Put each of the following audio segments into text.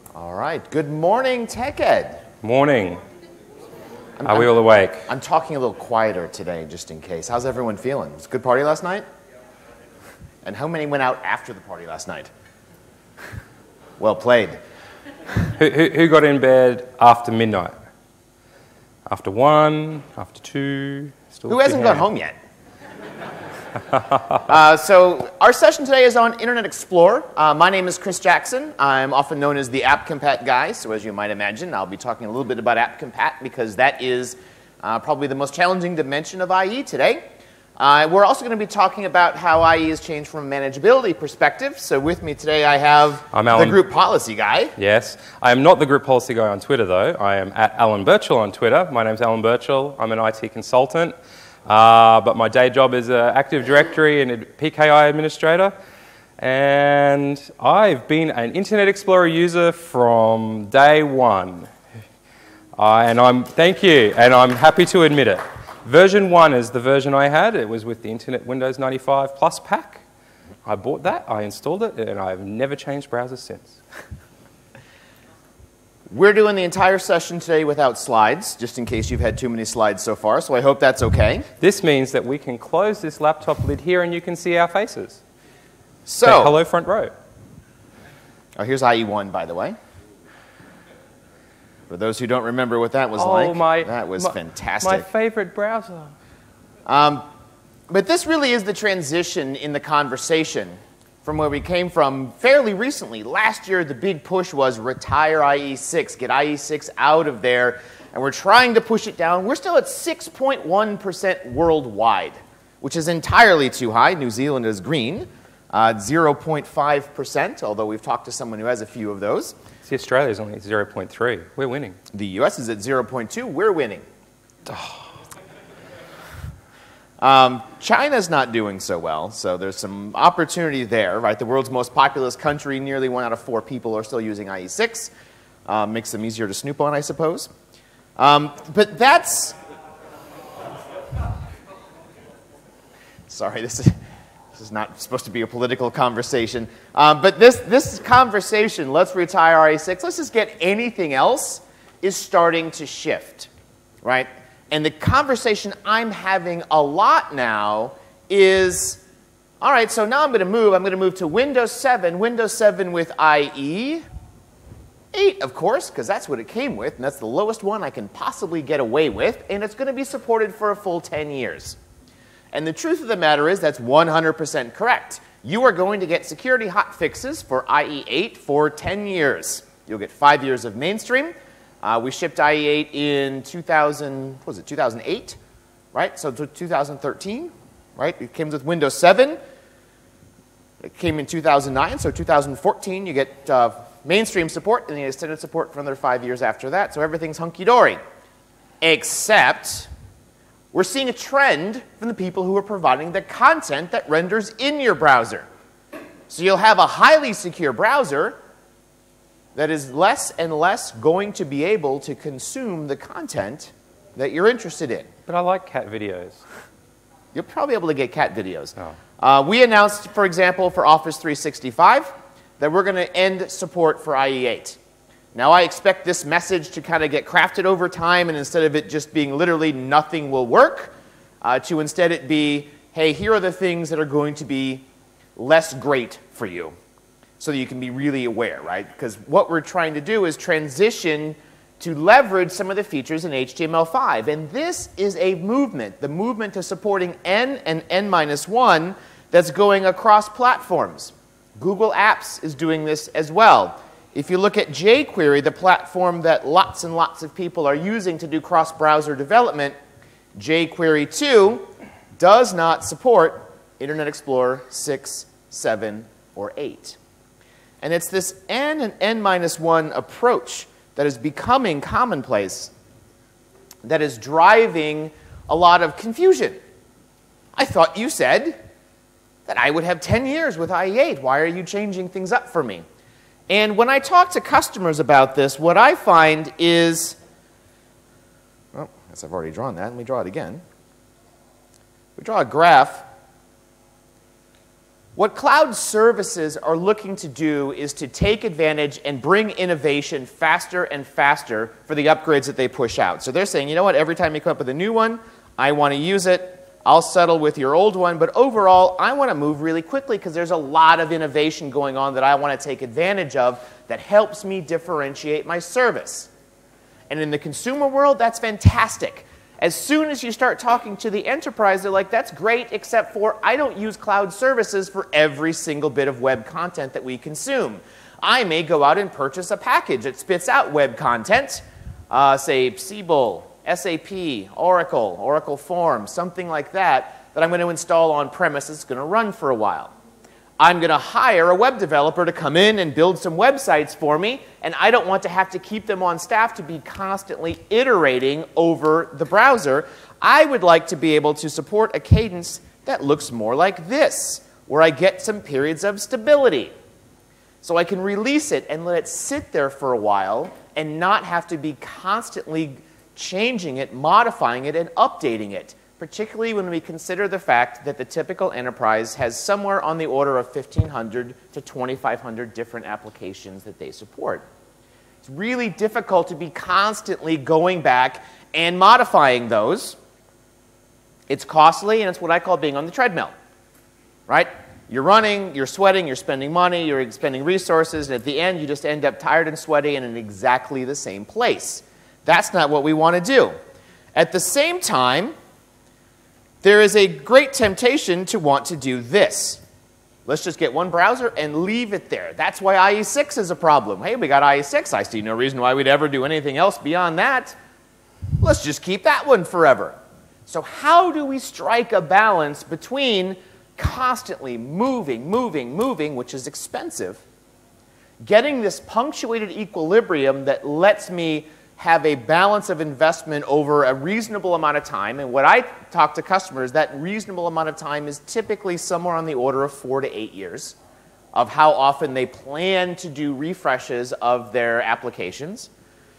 All right. Good morning, Tech Ed. Morning. Are we all awake? I'm talking a little quieter today, just in case. How's everyone feeling? Was it a good party last night? And how many went out after the party last night? Well played. Who got in bed after midnight? After 1, after 2? Still Who hasn't got home yet? So our session today is on Internet Explorer. My name is Chris Jackson. I'm often known as the App Compat guy. So as you might imagine, I'll be talking a little bit about App Compat because that is probably the most challenging dimension of IE today. We're also going to be talking about how IE has changed from a manageability perspective. So with me today I have the group policy guy. Yes. I am not the group policy guy on Twitter, though. I am at Alan Birchall on Twitter. My name's Alan Birchall. I'm an IT consultant. But my day job is an Active Directory and a PKI administrator. And I've been an Internet Explorer user from day one. Thank you, and I'm happy to admit it. Version 1 is the version I had. It was with the Internet Windows 95 Plus pack. I bought that, I installed it, and I've never changed browsers since. We're doing the entire session today without slides, just in case you've had too many slides so far, so I hope that's okay. This means that we can close this laptop lid here and you can see our faces. So, say hello, front row. Oh, here's IE1, by the way. For those who don't remember what that was like, that was fantastic. My favorite browser. But this really is the transition in the conversation from where we came from fairly recently. Last year, the big push was retire IE6, get IE6 out of there, and we're trying to push it down. We're still at 6.1% worldwide, which is entirely too high. New Zealand is green, 0.5%, although we've talked to someone who has a few of those. See, Australia's only 0.3. We're winning. The US is at 0.2. We're winning. China's not doing so well, so there's some opportunity there, right? The world's most populous country, nearly 1 out of 4 people are still using IE6. Makes them easier to snoop on, I suppose. But that's... Sorry, this is not supposed to be a political conversation. But this conversation, let's retire IE6, let's just get anything else, is starting to shift, right? And the conversation I'm having a lot now is, all right, so now I'm going to move to Windows 7 with IE 8, of course, because that's what it came with, and that's the lowest one I can possibly get away with, and it's going to be supported for a full 10 years. And the truth of the matter is that's 100% correct. You are going to get security hotfixes for IE 8 for 10 years. You'll get 5 years of mainstream. We shipped IE8 in 2008, right? So 2013, right? It came with Windows 7. It came in 2009, so 2014 you get mainstream support and the extended support for another 5 years after that. So everything's hunky-dory. Except we're seeing a trend from the people who are providing the content that renders in your browser. So you'll have a highly secure browser that is less and less going to be able to consume the content that you're interested in. But I like cat videos. You'll probably be able to get cat videos. Oh. We announced, for example, for Office 365, that we're going to end support for IE8. Now, I expect this message to kind of get crafted over time, and instead of it just being literally nothing will work, to instead it be, hey, here are the things that are going to be less great for you, so that you can be really aware, right? Because what we're trying to do is transition to leverage some of the features in HTML5. And this is a movement, the movement to supporting N and N-1 that's going across platforms. Google Apps is doing this as well. If you look at jQuery, the platform that lots and lots of people are using to do cross-browser development, jQuery 2 does not support Internet Explorer 6, 7, or 8. And it's this N and N-1 approach that is becoming commonplace that is driving a lot of confusion. I thought you said that I would have 10 years with IE8. Why are you changing things up for me? And when I talk to customers about this, what I find is, well, I guess I've already drawn that. Let me draw it again. We draw a graph What cloud services are looking to do is to take advantage and bring innovation faster and faster for the upgrades that they push out. So they're saying, you know what, every time you come up with a new one, I want to use it. I'll settle with your old one, but overall, I want to move really quickly because there's a lot of innovation going on that I want to take advantage of that helps me differentiate my service. And in the consumer world, that's fantastic. As soon as you start talking to the enterprise, they're like, that's great, except for I don't use cloud services for every single bit of web content that we consume. I may go out and purchase a package that spits out web content, say Siebel, SAP, Oracle, Oracle Forms, something like that, that I'm going to install on premise. It's going to run for a while. I'm going to hire a web developer to come in and build some websites for me, and I don't want to have to keep them on staff to be constantly iterating over the browser. I would like to be able to support a cadence that looks more like this, where I get some periods of stability. So I can release it and let it sit there for a while and not have to be constantly changing it, modifying it, and updating it, particularly when we consider the fact that the typical enterprise has somewhere on the order of 1,500 to 2,500 different applications that they support. It's really difficult to be constantly going back and modifying those. It's costly, and it's what I call being on the treadmill, right? You're running, you're sweating, you're spending money, you're expending resources, and at the end, you just end up tired and sweaty and in exactly the same place. That's not what we want to do. At the same time, there is a great temptation to want to do this. Let's just get one browser and leave it there. That's why IE6 is a problem. Hey, we got IE6. I see no reason why we'd ever do anything else beyond that. Let's just keep that one forever. So how do we strike a balance between constantly moving, which is expensive, getting this punctuated equilibrium that lets me have a balance of investment over a reasonable amount of time? And what I talk to customers, that reasonable amount of time is typically somewhere on the order of 4 to 8 years of how often they plan to do refreshes of their applications.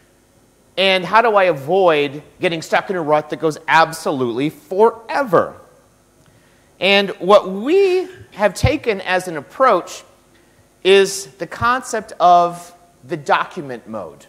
And how do I avoid getting stuck in a rut that goes absolutely forever? And what we have taken as an approach is the concept of the document mode.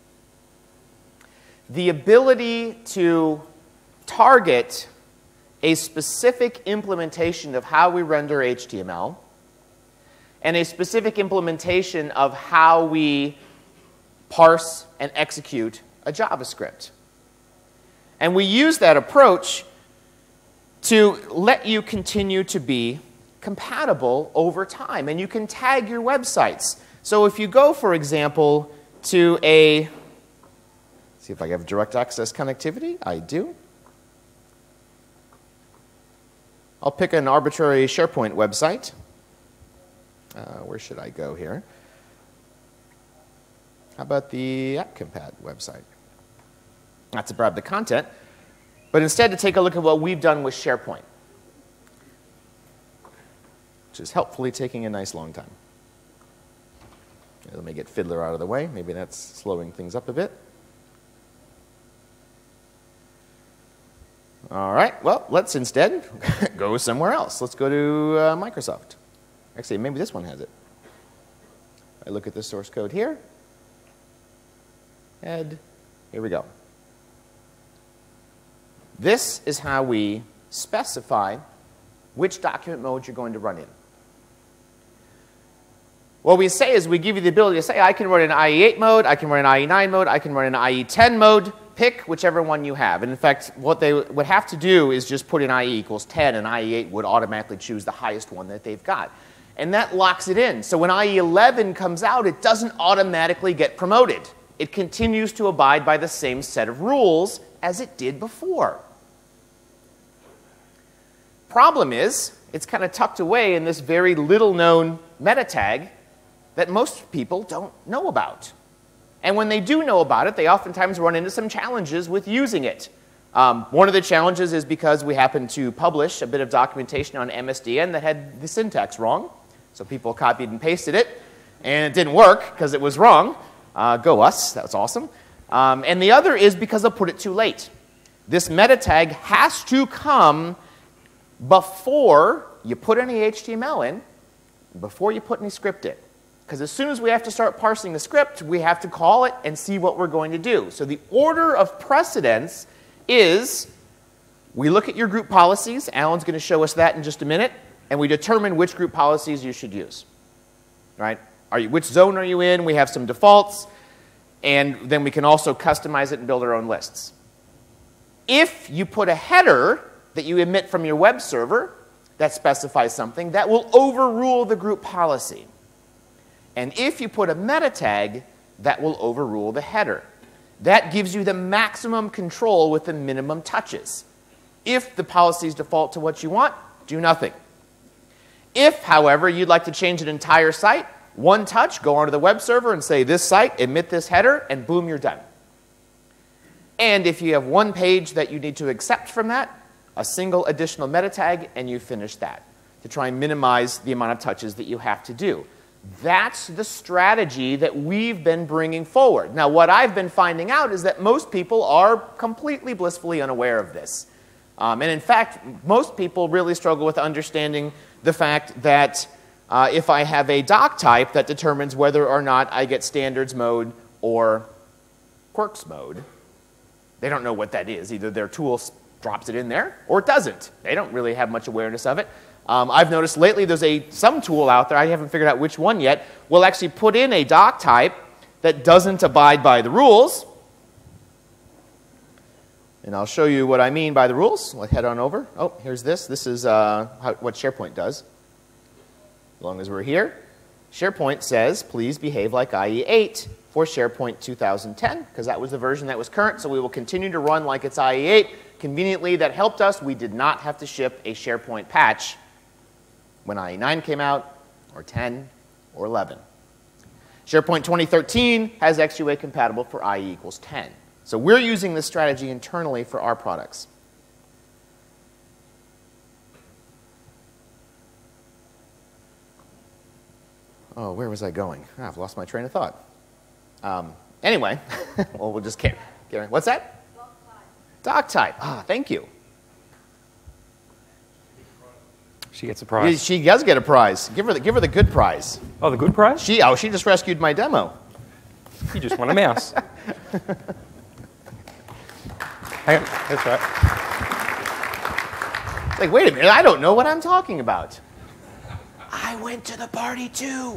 The ability to target a specific implementation of how we render HTML and a specific implementation of how we parse and execute a JavaScript. And we use that approach to let you continue to be compatible over time. And you can tag your websites. So if you go, for example, to a see if I have direct access connectivity. I do. I'll pick an arbitrary SharePoint website. Where should I go here? How about the AppCompat website? Not to grab the content, but instead to take a look at what we've done with SharePoint, which is helpfully taking a nice long time. Let me get Fiddler out of the way. Maybe that's slowing things up a bit. All right, well, let's instead go somewhere else. Let's go to Microsoft. Actually, maybe this one has it. I look at the source code here. And here we go. This is how we specify which document mode you're going to run in. What we say is we give you the ability to say, I can run in IE8 mode, I can run in IE9 mode, I can run in IE10 mode. Pick whichever one you have. And in fact, what they would have to do is just put in IE equals 10, and IE8 would automatically choose the highest one that they've got. And that locks it in. So when IE11 comes out, it doesn't automatically get promoted. It continues to abide by the same set of rules as it did before. Problem is, it's kind of tucked away in this very little-known meta tag that most people don't know about. And when they do know about it, they oftentimes run into some challenges with using it. One of the challenges is because we happened to publish a bit of documentation on MSDN that had the syntax wrong. So people copied and pasted it, and it didn't work because it was wrong. Go us, that was awesome. And the other is because they'll put it too late. This meta tag has to come before you put any HTML in before you put any script in. Because as soon as we have to start parsing the script, we have to call it and see what we're going to do. So the order of precedence is we look at your group policies. Alan's going to show us that in just a minute. And we determine which group policies you should use. Right? Which zone are you in? We have some defaults. And then we can also customize it and build our own lists. If you put a header that you emit from your web server that specifies something, that will overrule the group policy. And if you put a meta tag, that will overrule the header. That gives you the maximum control with the minimum touches. If the policies default to what you want, do nothing. If, however, you'd like to change an entire site, one touch, go onto the web server and say, this site, emit this header, and boom, you're done. And if you have one page that you need to accept from that, a single additional meta tag, and you finish that to try and minimize the amount of touches that you have to do. That's the strategy that we've been bringing forward. Now, what I've been finding out is that most people are completely blissfully unaware of this. And in fact, most people really struggle with understanding the fact that if I have a doc type that determines whether or not I get standards mode or quirks mode, they don't know what that is. Either their tool drops it in there or it doesn't. They don't really have much awareness of it. I've noticed lately there's some tool out there, I haven't figured out which one yet, will actually put in a doc type that doesn't abide by the rules. And I'll show you what I mean by the rules. Let's head on over. Oh, here's this. This is what SharePoint does. As long as we're here, SharePoint says, please behave like IE8 for SharePoint 2010, because that was the version that was current, so we will continue to run like it's IE8. Conveniently, that helped us. We did not have to ship a SharePoint patch when IE9 came out, or 10, or 11. SharePoint 2013 has XUA compatible for IE equals 10. So we're using this strategy internally for our products. Oh, where was I going? I've lost my train of thought. Anyway, well, we'll just carry. What's that? Doc type. Ah, thank you. She gets a prize. She does get a prize. Give her the good prize. Oh, the good prize? She just rescued my demo. You just won a mouse. Hang on, that's right. It's like, wait a minute, I don't know what I'm talking about. I went to the party too.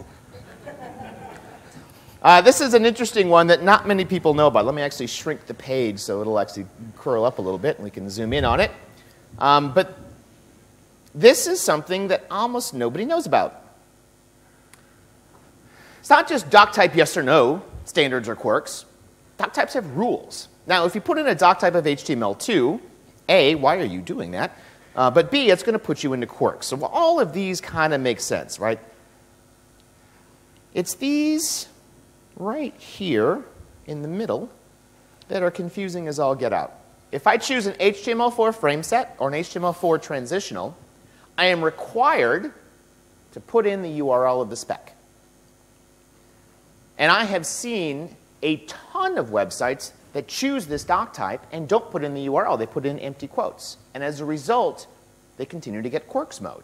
This is an interesting one that not many people know about. Let me actually shrink the page so it'll actually curl up a little bit and we can zoom in on it. But this is something that almost nobody knows about. It's not just doc type yes or no, standards or quirks. Doc types have rules. Now, if you put in a doc type of HTML2, A, why are you doing that? But B, it's going to put you into quirks. So all of these kind of make sense, right? It's these right here in the middle that are confusing as all get out. If I choose an HTML4 frame set or an HTML4 transitional, I am required to put in the URL of the spec. And I have seen a ton of websites that choose this doc type and don't put in the URL. They put in empty quotes. And as a result, they continue to get quirks mode.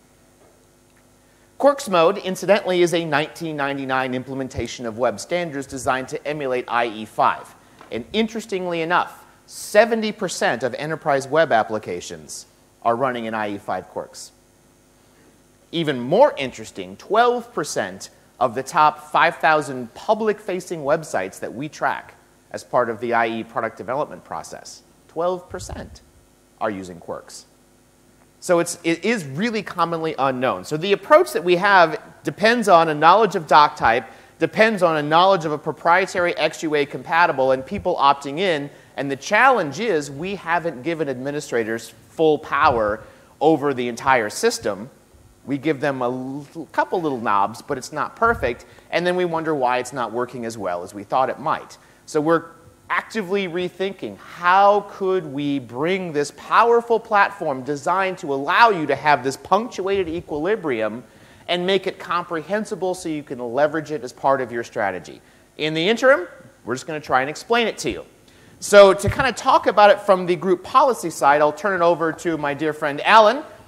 Quirks mode, incidentally, is a 1999 implementation of web standards designed to emulate IE5. And interestingly enough, 70% of enterprise web applications are running in IE5 quirks. Even more interesting, 12% of the top 5,000 public-facing websites that we track as part of the IE product development process, 12% are using quirks. So it is really commonly unknown. So the approach that we have depends on a knowledge of doc type, depends on a knowledge of a proprietary XUA compatible and people opting in. And the challenge is we haven't given administrators full power over the entire system. We give them a couple little knobs, but it's not perfect. And then we wonder why it's not working as well as we thought it might. So we're actively rethinking how could we bring this powerful platform designed to allow you to have this punctuated equilibrium and make it comprehensible so you can leverage it as part of your strategy. In the interim, we're just going to try and explain it to you. So to kind of talk about it from the group policy side, I'll turn it over to my dear friend Alan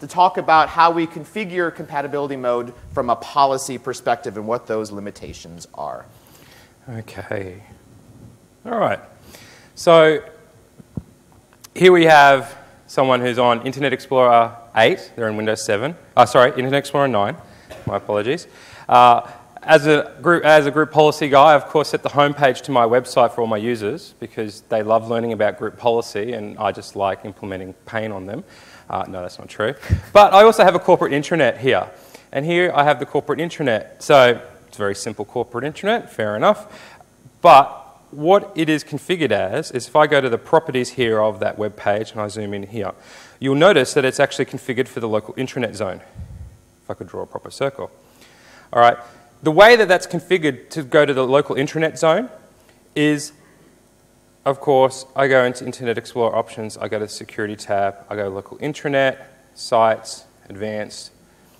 to talk about how we configure compatibility mode from a policy perspective and what those limitations are. Okay. All right. So here we have someone who's on Internet Explorer 8. They're in Windows 7. Sorry, Internet Explorer 9. My apologies. As a group policy guy, I've of course set the homepage to my website for all my users because they love learning about group policy and I just like implementing pain on them. No, that's not true. But I also have a corporate intranet here. And here I have the corporate intranet. So it's a very simple corporate intranet, fair enough. But what it is configured as is if I go to the properties here of that web page and I zoom in here, you'll notice that it's actually configured for the local intranet zone. If I could draw a proper circle. All right. The way that that's configured to go to the local intranet zone is, of course, I go into Internet Explorer options, I go to the security tab, I go to local intranet, sites, advanced,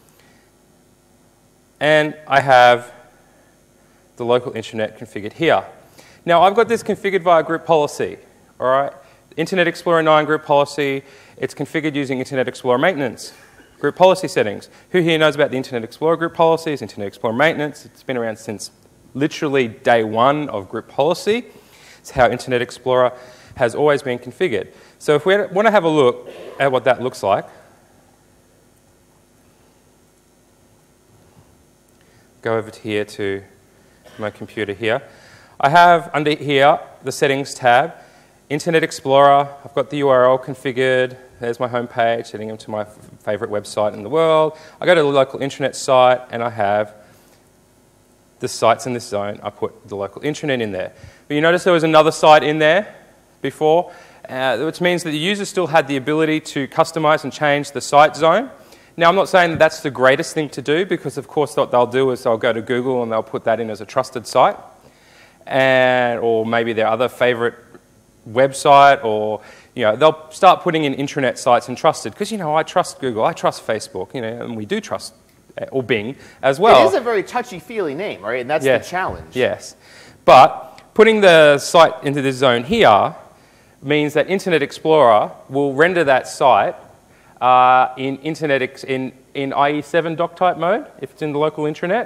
and I have the local intranet configured here. Now, I've got this configured via group policy, all right? Internet Explorer 9 group policy, it's configured using Internet Explorer maintenance. Group policy settings. Who here knows about the Internet Explorer group policies, Internet Explorer maintenance? It's been around since literally day one of group policy. It's how Internet Explorer has always been configured. So if we want to have a look at what that looks like, go over to here to my computer here. I have under here the settings tab, Internet Explorer, I've got the URL configured, there's my home page, heading into my favorite website in the world. I go to the local intranet site and I have the sites in this zone. I put the local intranet in there. But you notice there was another site in there before, which means that the user still had the ability to customize and change the site zone. Now, I'm not saying that that's the greatest thing to do because, of course, what they'll do is they'll go to Google and they'll put that in as a trusted site, or maybe their other favorite website, or they'll start putting in intranet sites and trusted because I trust Google, I trust Facebook, and we do trust or Bing as well. It is a very touchy-feely name, right? And that's the challenge. Yes, but putting the site into this zone here means that Internet Explorer will render that site in IE7 doc type mode if it's in the local intranet.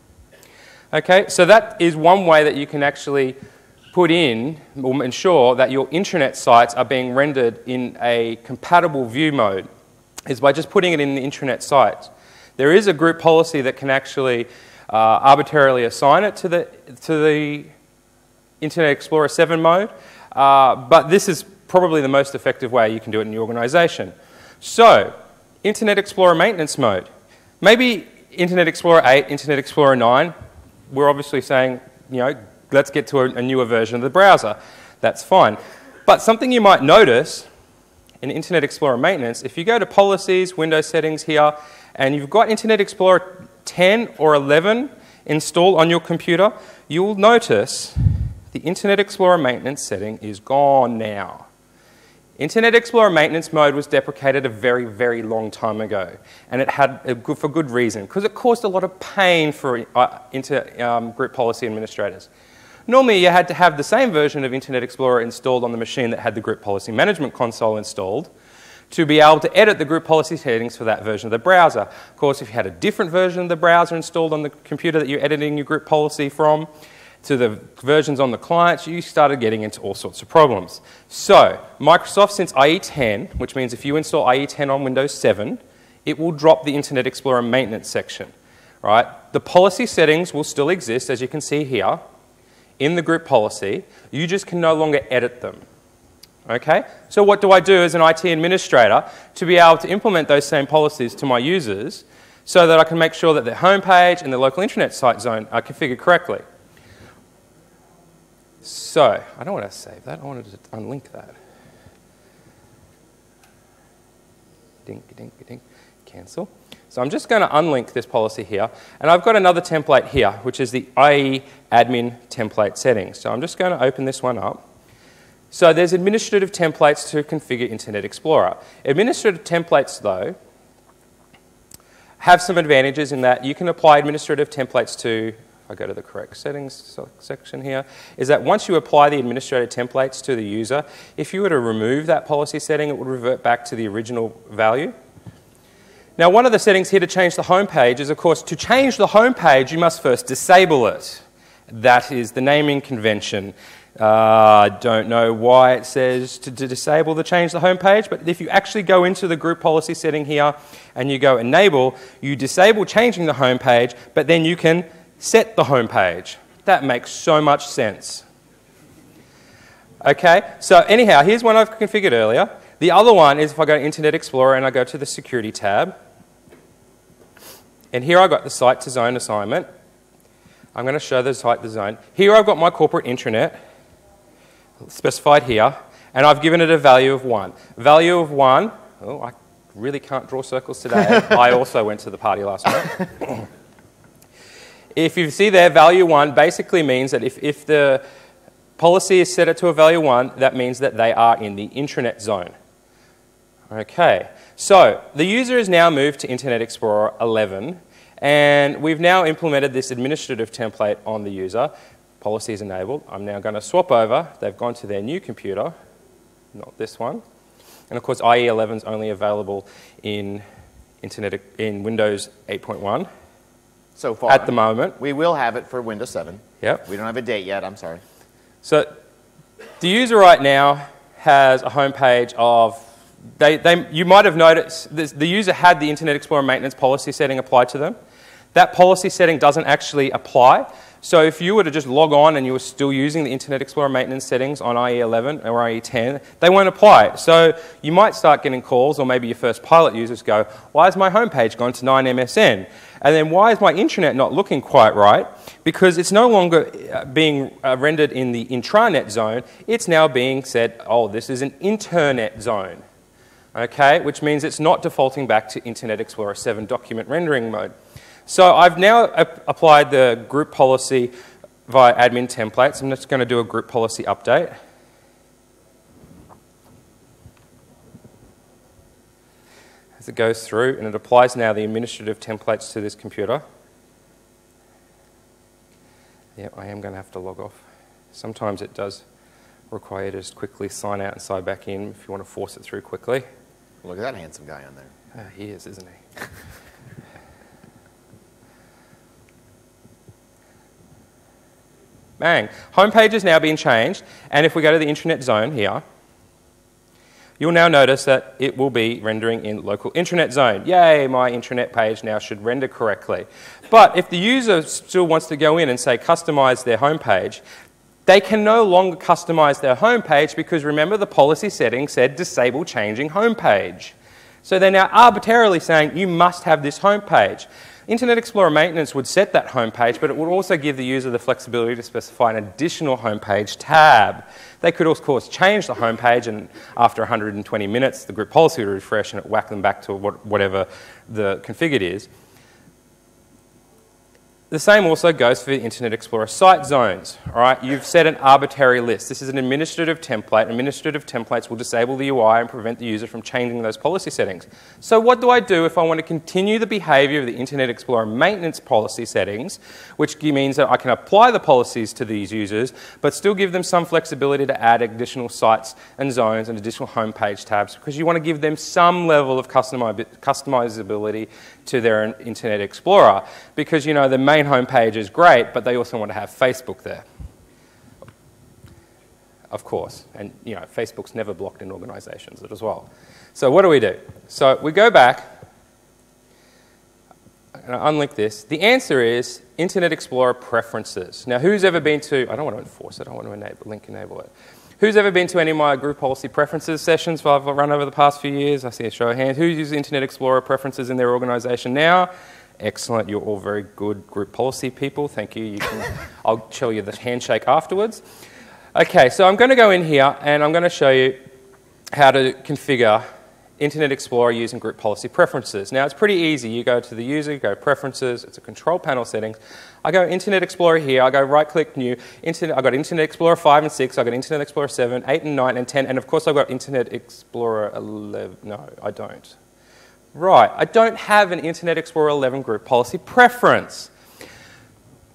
Okay, so that is one way that you can actually put in or ensure that your intranet sites are being rendered in a compatible view mode, is by just putting it in the intranet sites. There is a group policy that can actually arbitrarily assign it to the Internet Explorer 7 mode, but this is probably the most effective way you can do it in your organization. So, Internet Explorer maintenance mode. Maybe Internet Explorer 8, Internet Explorer 9, we're obviously saying, let's get to a newer version of the browser. That's fine. But something you might notice in Internet Explorer maintenance, if you go to policies, Windows settings here, and you've got Internet Explorer 10 or 11 installed on your computer, you'll notice the Internet Explorer maintenance setting is gone now. Internet Explorer maintenance mode was deprecated a very, very long time ago, and it had for good reason, because it caused a lot of pain for group policy administrators. Normally, you had to have the same version of Internet Explorer installed on the machine that had the group policy management console installed to be able to edit the group policy settings for that version of the browser. Of course, if you had a different version of the browser installed on the computer that you're editing your group policy from, to the versions on the clients, you started getting into all sorts of problems. So, Microsoft, since IE10, which means if you install IE10 on Windows 7, it will drop the Internet Explorer maintenance section. Right? The policy settings will still exist, as you can see here, in the group policy. You just can no longer edit them. Okay? So what do I do as an IT administrator to be able to implement those same policies to my users so that I can make sure that their homepage and the local intranet site zone are configured correctly? So, I don't want to save that, I wanted to unlink that. Dink, dink, dink, cancel. So I'm just going to unlink this policy here, and I've got another template here, which is the IE admin template settings. So I'm just going to open this one up. So there's administrative templates to configure Internet Explorer. Administrative templates, though, have some advantages in that you can apply administrative templates to, if I go to the correct settings section here, is that once you apply the administrative templates to the user, if you were to remove that policy setting, it would revert back to the original value. Now, one of the settings here to change the home page is, of course, to change the home page, you must first disable it. That is the naming convention. I don't know why it says to disable the change the home page, but if you actually go into the group policy setting here and you go enable, you disable changing the home page, but then you can set the home page. That makes so much sense. Okay, so anyhow, here's one I've configured earlier. The other one is if I go to Internet Explorer and I go to the Security tab, and here I've got the site to zone assignment. I'm going to show the site to zone. Here I've got my corporate intranet specified here, and I've given it a value of 1. Value of 1, oh, I really can't draw circles today. I also went to the party last night. If you see there, value 1 basically means that if the policy is set it to a value 1, that means that they are in the intranet zone. Okay, so the user has now moved to Internet Explorer 11, and we've now implemented this administrative template on the user. Policy is enabled. I'm now going to swap over. They've gone to their new computer, not this one. And of course, IE 11 is only available in Windows 8.1. So far. At the moment. We will have it for Windows 7. Yep. We don't have a date yet, I'm sorry. So the user right now has a home page of, you might have noticed, the user had the Internet Explorer maintenance policy setting applied to them. That policy setting doesn't actually apply. So if you were to just log on and you were still using the Internet Explorer maintenance settings on IE 11 or IE 10, they won't apply. So you might start getting calls, or maybe your first pilot users go, why has my homepage gone to 9MSN? And then why is my intranet not looking quite right? Because it's no longer being rendered in the intranet zone. It's now being said, oh, this is an internet zone. Okay, which means it's not defaulting back to Internet Explorer 7 document rendering mode. So I've now applied the group policy via admin templates. I'm just going to do a group policy update. As it goes through, and it applies now the administrative templates to this computer. Yep, I am going to have to log off. Sometimes it does require you to just quickly sign out and sign back in if you want to force it through quickly. Look at that handsome guy on there. He is, isn't he? Bang. Homepage has now been changed, and if we go to the intranet zone here, you'll now notice that it will be rendering in local intranet zone. Yay, my intranet page now should render correctly. But if the user still wants to go in and say customize their homepage, they can no longer customize their homepage because remember the policy setting said disable changing homepage. So they're now arbitrarily saying you must have this homepage. Internet Explorer maintenance would set that homepage, but it would also give the user the flexibility to specify an additional homepage tab. They could, of course, change the homepage, and after 120 minutes, the group policy would refresh and it whack them back to whatever the configured is. The same also goes for the Internet Explorer site zones. All right, you've set an arbitrary list. This is an administrative template. Administrative templates will disable the UI and prevent the user from changing those policy settings. So what do I do if I want to continue the behavior of the Internet Explorer maintenance policy settings, which means that I can apply the policies to these users, but still give them some flexibility to add additional sites and zones and additional homepage tabs, because you want to give them some level of customizability to their Internet Explorer, because you know the main homepage is great, but they also want to have Facebook there, of course. And you know, Facebook's never blocked in organizations as well. So what do? So we go back and I unlink this. The answer is Internet Explorer preferences. Now, who's ever been to? I don't want to enforce it. I want to enable it. Who's ever been to any of my group policy preferences sessions I've run over the past few years? I see a show of hands. Who uses Internet Explorer preferences in their organization now? Excellent. You're all very good group policy people. Thank you. I'll show you the handshake afterwards. Okay, so I'm going to go in here and I'm going to show you how to configure Internet Explorer using group policy preferences. Now, it's pretty easy. You go to the user, you go preferences, it's a control panel settings. I go Internet Explorer here, I go right-click new, I've got Internet Explorer 5 and 6, I've got Internet Explorer 7, 8 and 9 and 10, and of course I've got Internet Explorer 11. No, I don't. Right, I don't have an Internet Explorer 11 group policy preference.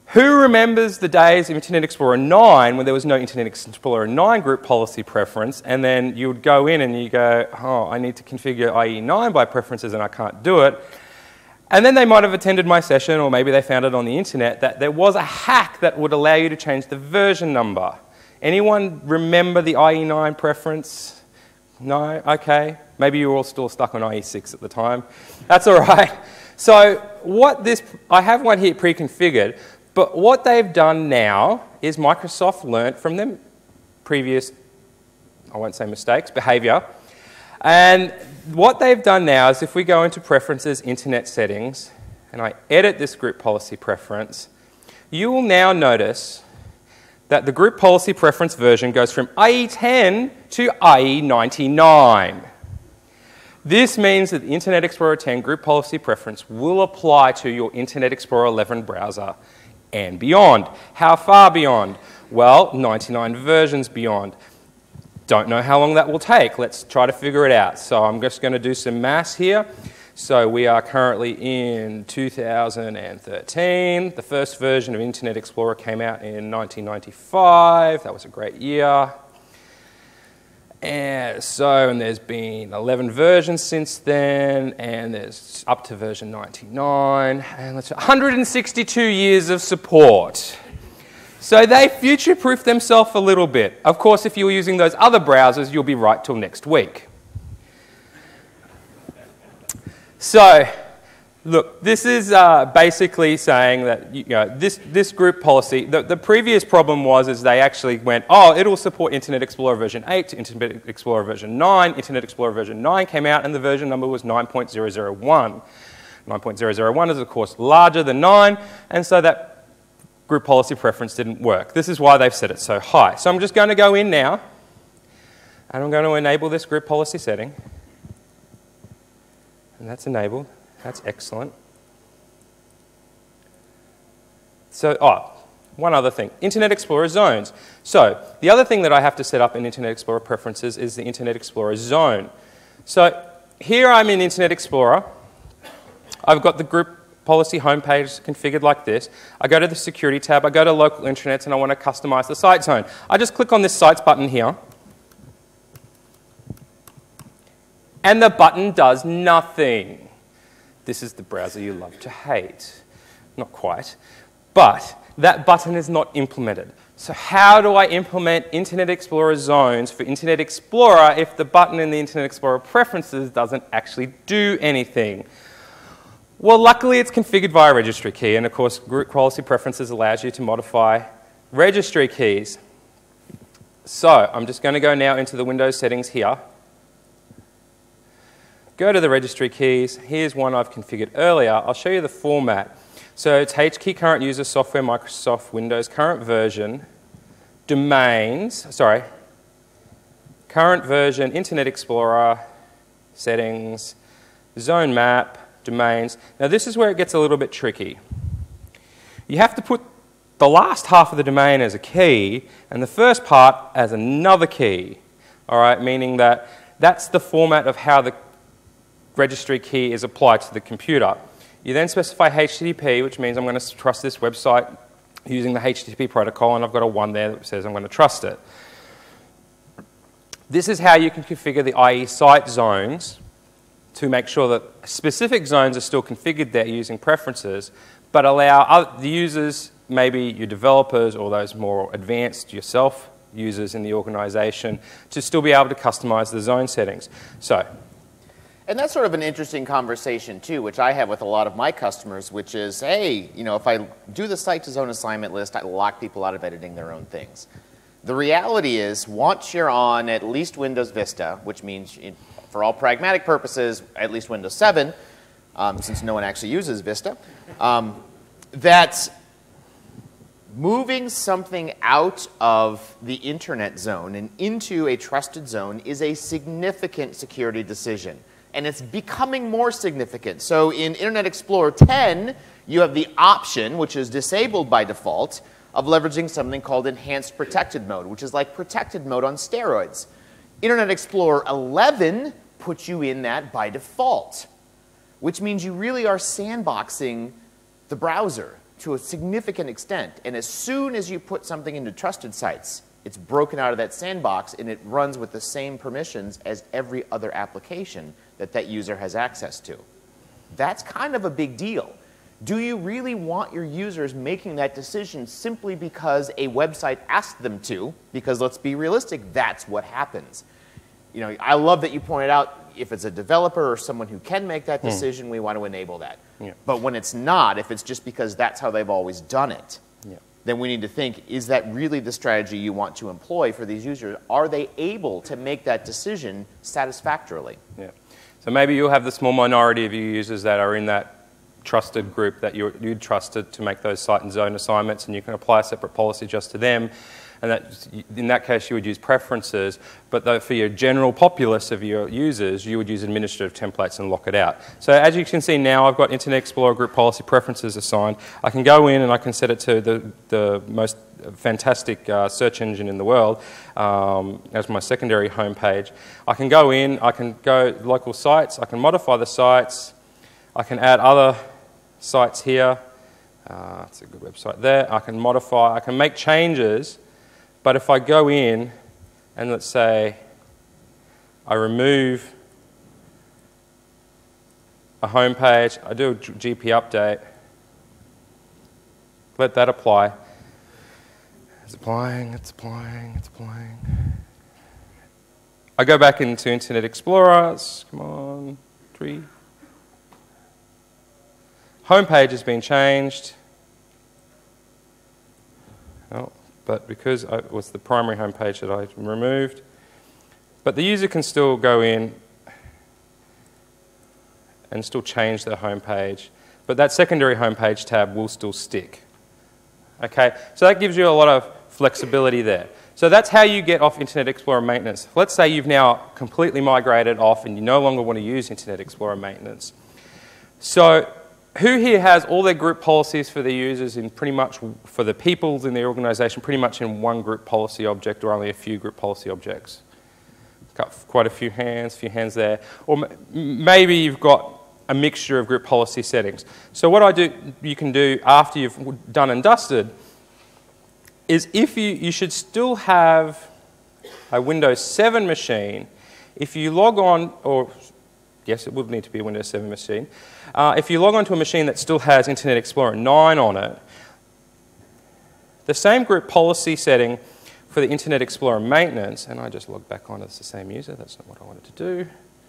Who remembers the days of Internet Explorer 9 when there was no Internet Explorer 9 group policy preference, and then you would go in and you go, oh, I need to configure IE9 by preferences and I can't do it. And then they might have attended my session, or maybe they found it on the internet, that there was a hack that would allow you to change the version number. Anyone remember the IE9 preference? No? Okay. Maybe you were all still stuck on IE6 at the time. That's all right. So I have one here pre-configured, but what they've done now is Microsoft learnt from their previous, I won't say mistakes, behavior. And what they've done now is if we go into Preferences, Internet Settings, and I edit this group policy preference, you will now notice that the group policy preference version goes from IE10 to IE99. This means that the Internet Explorer 10 group policy preference will apply to your Internet Explorer 11 browser and beyond. How far beyond? Well, 99 versions beyond. Don't know how long that will take. Let's try to figure it out. So I'm just going to do some maths here. So we are currently in 2013. The first version of Internet Explorer came out in 1995. That was a great year. And there's been 11 versions since then, and there's up to version 99. And 162 years of support. So they future-proofed themselves a little bit. Of course, if you were using those other browsers, you'll be right till next week. So, look, this is basically saying that this group policy, the previous problem was they actually went, oh, it'll support Internet Explorer version 8 to Internet Explorer version 9. Internet Explorer version 9 came out, and the version number was 9.001. 9.001 is, of course, larger than 9, and so that group policy preference didn't work. This is why they've set it so high. So I'm just going to go in now, and I'm going to enable this group policy setting. And that's enabled. That's excellent. So, one other thing. Internet Explorer zones. So, the other thing that I have to set up in Internet Explorer preferences is the Internet Explorer zone. So, here I'm in Internet Explorer. I've got the group policy homepage configured like this. I go to the security tab, I go to local intranets, and I want to customize the site zone. I just click on this sites button here, and the button does nothing. This is the browser you love to hate. Not quite. But that button is not implemented. So how do I implement Internet Explorer zones for Internet Explorer if the button in the Internet Explorer preferences doesn't actually do anything? Well, luckily it's configured via registry key, and of course group policy preferences allows you to modify registry keys. So I'm just going to go now into the Windows settings here. Go to the registry keys. Here's one I've configured earlier. I'll show you the format. So it's HKey current user software Microsoft Windows current version, domains, current version Internet Explorer, settings, zone map, domains. Now this is where it gets a little bit tricky. You have to put the last half of the domain as a key and the first part as another key. All right, meaning that that's the format of how the registry key is applied to the computer. You then specify HTTP, which means I'm going to trust this website using the HTTP protocol, and I've got a 1 there that says I'm going to trust it. This is how you can configure the IE site zones to make sure that specific zones are still configured there using preferences, but allow the users, maybe your developers or those more advanced yourself users in the organization, to still be able to customize the zone settings. And that's sort of an interesting conversation, too, which I have with a lot of my customers, which is, hey, if I do the site to zone assignment list, I lock people out of editing their own things. The reality is, once you're on at least Windows Vista, which means, for all pragmatic purposes, at least Windows 7, since no one actually uses Vista, that moving something out of the Internet zone and into a trusted zone is a significant security decision. And it's becoming more significant. So in Internet Explorer 10, you have the option, which is disabled by default, of leveraging something called Enhanced Protected Mode, which is like protected mode on steroids. Internet Explorer 11 puts you in that by default, which means you really are sandboxing the browser. to a significant extent. And as soon as you put something into trusted sites, it's broken out of that sandbox and it runs with the same permissions as every other application that that user has access to. That's kind of a big deal. Do you really want your users making that decision simply because a website asked them to? Because let's be realistic, that's what happens. You know, I love that you pointed out if it's a developer or someone who can make that decision, we want to enable that. Yeah. But when it's not, if it's just because that's how they've always done it, then we need to think, is that really the strategy you want to employ for these users? Are they able to make that decision satisfactorily? Yeah. So maybe you'll have the small minority of your users that are in that trusted group that you trusted to make those site and zone assignments, and you can apply a separate policy just to them. And that, in that case, you would use preferences. But though for your general populace of your users, you would use administrative templates and lock it out. So as you can see now, I've got Internet Explorer group policy preferences assigned. I can go in and I can set it to the most fantastic search engine in the world as my secondary homepage. I can go in, I can go local sites, I can modify the sites, I can add other sites here. It's a good website there. I can modify, I can make changes. But if I go in and let's say I remove a home page, I do a GP update, let that apply. It's applying, it's applying, it's applying. I go back into Internet Explorer, come on, 3. Home page has been changed. Oh. But because it was the primary home page that I removed. But the user can still go in and still change their home page. But that secondary home page tab will still stick. Okay, so that gives you a lot of flexibility there. So that's how you get off Internet Explorer maintenance. Let's say you've now completely migrated off and you no longer want to use Internet Explorer maintenance. So who here has all their group policies for their users in pretty much, for the people in their organization, pretty much in one group policy object or only a few group policy objects? Got quite a few hands there. Or maybe you've got a mixture of group policy settings. So what you can do after you've done and dusted is if you should still have a Windows 7 machine, if you log on, or yes, it would need to be a Windows 7 machine. If you log on to a machine that still has Internet Explorer 9 on it, the same group policy setting for the Internet Explorer maintenance, and I just logged back on as the same user, that's not what I wanted to do.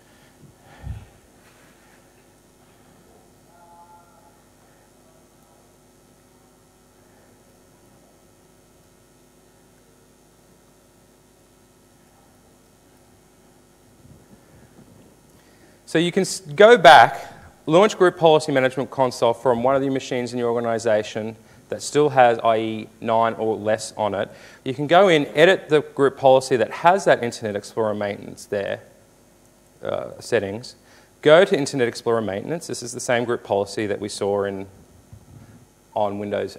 So you can go back, launch Group Policy Management Console from one of the machines in your organization that still has IE 9 or less on it. You can go in, edit the group policy that has that Internet Explorer maintenance there, settings. Go to Internet Explorer maintenance. This is the same group policy that we saw on Windows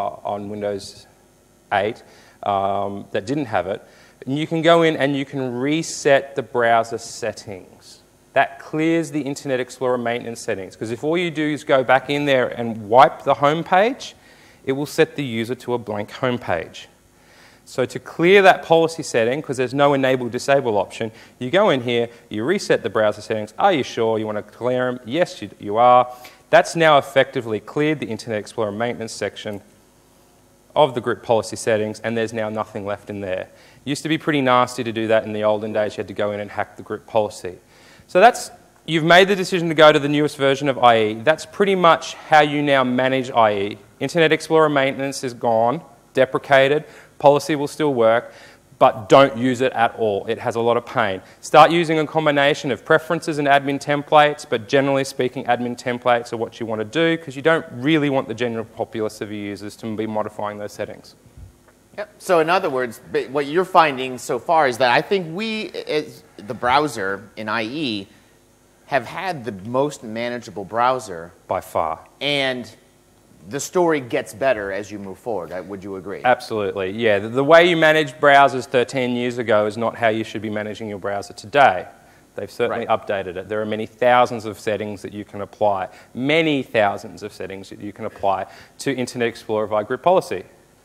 8 that didn't have it. And you can go in and you can reset the browser settings. That clears the Internet Explorer maintenance settings, because if all you do is go back in there and wipe the home page, it will set the user to a blank home page. So to clear that policy setting, because there's no enable disable option, you go in here, you reset the browser settings. Are you sure you want to clear them? Yes, you are. That's now effectively cleared the Internet Explorer maintenance section of the group policy settings, and there's now nothing left in there. It used to be pretty nasty to do that in the olden days. You had to go in and hack the group policy. So you've made the decision to go to the newest version of IE. That's pretty much how you now manage IE. Internet Explorer maintenance is gone, deprecated. Policy will still work, but don't use it at all. It has a lot of pain. Start using a combination of preferences and admin templates, but generally speaking, admin templates are what you want to do because you don't really want the general populace of your users to be modifying those settings. Yep. So in other words, what you're finding so far is that I think we, as the browser in IE, have had the most manageable browser. By far. And the story gets better as you move forward. Would you agree? Absolutely, yeah. The way you managed browsers 13 years ago is not how you should be managing your browser today. They've certainly updated it. There are many thousands of settings that you can apply, many thousands of settings that you can apply to Internet Explorer via group policy.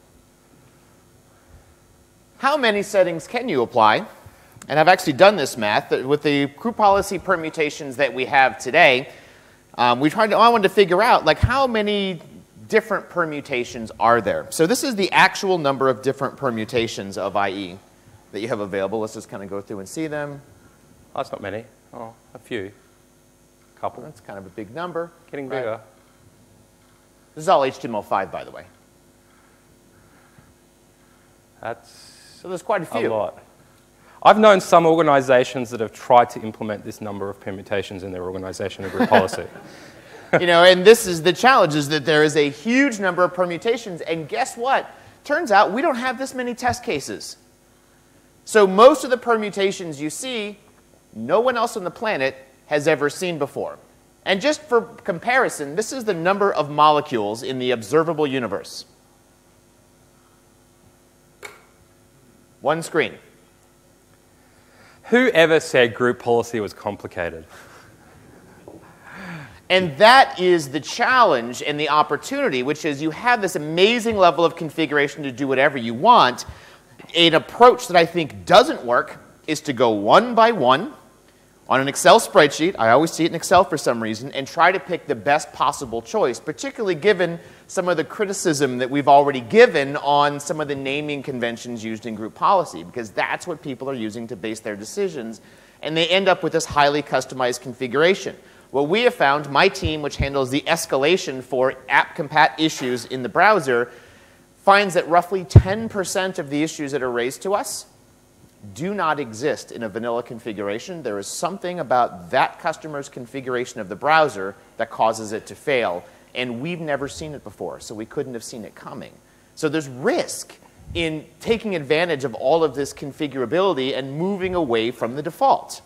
How many settings can you apply? And I've actually done this math. With the group policy permutations that we have today, I wanted to figure out, like, how many different permutations are there? So this is the actual number of different permutations of IE that you have available. Let's just kind of go through and see them. Oh, that's not many. Oh, a few. A couple. That's kind of a big number. Getting bigger. This is all HTML5, by the way. So there's quite a few. A lot. I've known some organizations that have tried to implement this number of permutations in their organization and group policy. You know, and this is the challenge, is that there is a huge number of permutations, and guess what? Turns out we don't have this many test cases. So most of the permutations you see, no one else on the planet has ever seen before. And just for comparison, this is the number of molecules in the observable universe. One screen. Whoever said group policy was complicated? And that is the challenge and the opportunity, which is you have this amazing level of configuration to do whatever you want. An approach that I think doesn't work is to go one by one on an Excel spreadsheet. I always see it in Excel for some reason, and try to pick the best possible choice, particularly given some of the criticism that we've already given on some of the naming conventions used in group policy, because that's what people are using to base their decisions, and they end up with this highly customized configuration. What we have found, my team, which handles the escalation for app compat issues in the browser, finds that roughly 10% of the issues that are raised to us do not exist in a vanilla configuration. There is something about that customer's configuration of the browser that causes it to fail, and we've never seen it before, so we couldn't have seen it coming. So there's risk in taking advantage of all of this configurability and moving away from the default.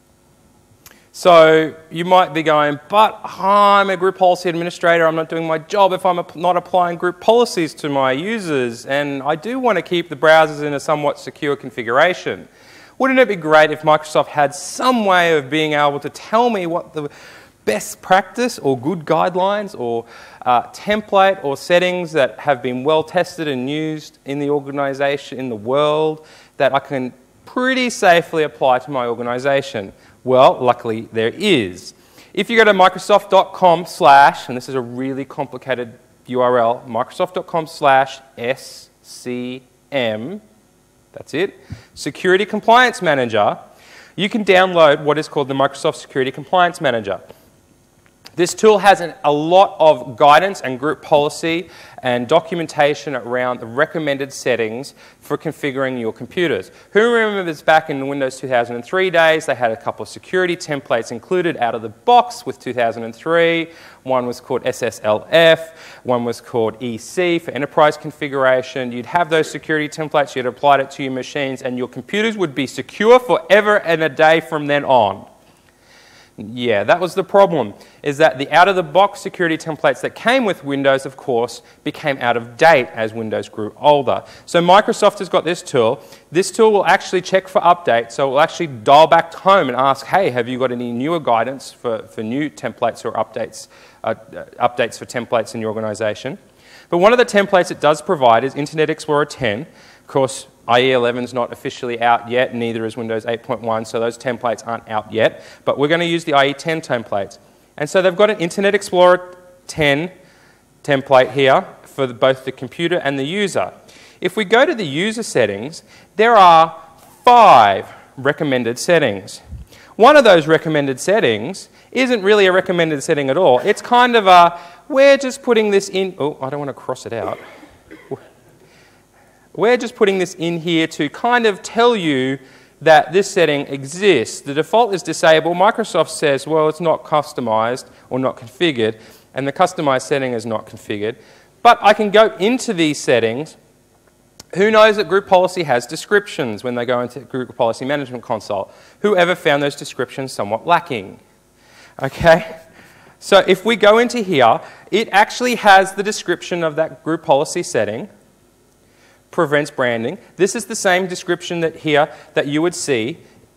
So you might be going, but I'm a group policy administrator, I'm not doing my job if I'm not applying group policies to my users, and I do want to keep the browsers in a somewhat secure configuration. Wouldn't it be great if Microsoft had some way of being able to tell me what the best practice or good guidelines or template or settings that have been well tested and used in the organization, in the world, that I can pretty safely apply to my organization? Well, luckily there is. If you go to microsoft.com/ and this is a really complicated URL, microsoft.com/SCM, that's it, Security Compliance Manager, you can download what is called the Microsoft Security Compliance Manager. This tool has a lot of guidance and group policy and documentation around the recommended settings for configuring your computers. Who remembers back in the Windows 2003 days, they had a couple of security templates included out of the box with 2003. One was called SSLF, one was called EC for enterprise configuration. You'd have those security templates, you'd apply it to your machines, and your computers would be secure forever and a day from then on. Yeah, that was the problem, is that the out-of-the-box security templates that came with Windows, of course, became out of date as Windows grew older. So Microsoft has got this tool. This tool will actually check for updates, so it will actually dial back home and ask, hey, have you got any newer guidance for new templates or updates for templates in your organization? But one of the templates it does provide is Internet Explorer 10. Of course, IE 11 is not officially out yet, neither is Windows 8.1, so those templates aren't out yet. But we're going to use the IE 10 templates. And so they've got an Internet Explorer 10 template here for both the computer and the user. If we go to the user settings, there are 5 recommended settings. One of those recommended settings isn't really a recommended setting at all. It's kind of a, we're just putting this in, oh, I don't want to cross it out. We're just putting this in here to kind of tell you that this setting exists. The default is disabled. Microsoft says, well, it's not customized or not configured, and the customized setting is not configured. But I can go into these settings. Who knows that group policy has descriptions when they go into Group Policy Management Console? Whoever found those descriptions somewhat lacking? Okay? So if we go into here, it actually has the description of that group policy setting. Prevents branding. This is the same description that you would see